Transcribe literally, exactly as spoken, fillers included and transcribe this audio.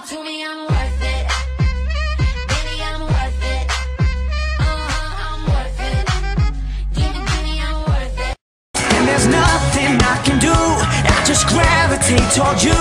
it to me, I'm worth it. Baby, I'm worth it. Uh-huh, I'm worth it. Give it to me, I'm worth it. And there's nothing I can do, I just gravitate toward you.